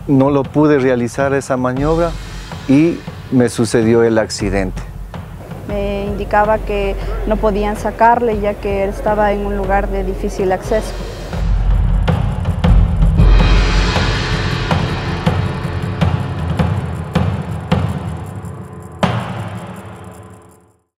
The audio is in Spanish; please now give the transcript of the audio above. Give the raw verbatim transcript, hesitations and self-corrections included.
no lo pude realizar esa maniobra y me sucedió el accidente. Me indicaba que no podían sacarle ya que él estaba en un lugar de difícil acceso.